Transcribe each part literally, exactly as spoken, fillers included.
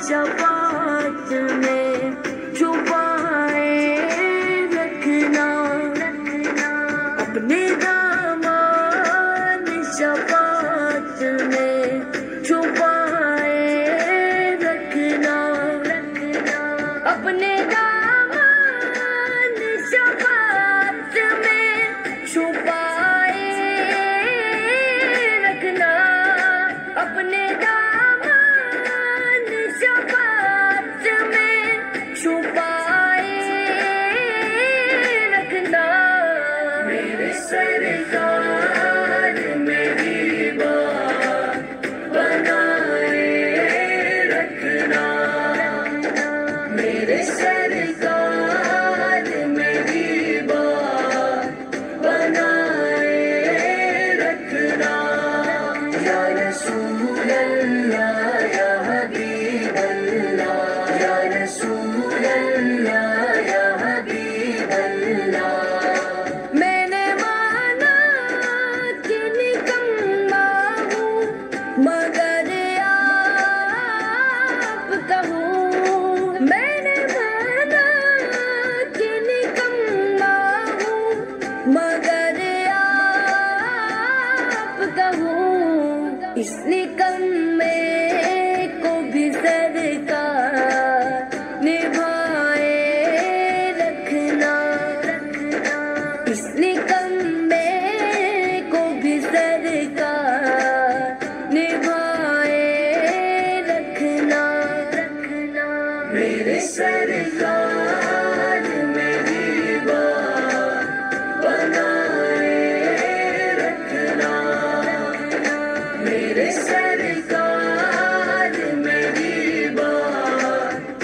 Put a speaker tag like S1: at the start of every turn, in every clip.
S1: شفاعت میں چھپائے رکھنا اپنے دامان شفاعت میں چھپائے رکھنا اپنے دامان شفاعت میں چھپائے رکھنا اپنے دامان شفاعت میں چھپائے رکھنا میرے سرکار میری بات بنائے رکھنا میرے سرکار میری بات بنائے رکھنا یا رسول اللہ یا حبیب اللہ یا رسول اللہ یا حبیب اللہ میں نے مانا کہ نکما ہوں مگر آپ کا ہوں میں نے مانا کہ نکما ہوں مگر آپ کا ہوں اس نکمے کو بھی سرکار نبھائے رکھنا اس نکمے کو بھی سرکار نبھائے رکھنا میرے سرکار میری بات بنائے رکھنا میرے سرکار میری بات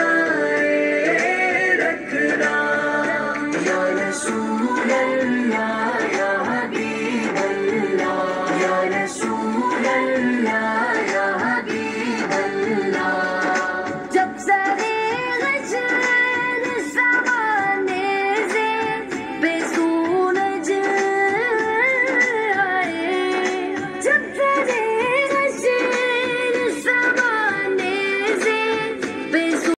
S1: بنائے رکھنا یا رسول اللہ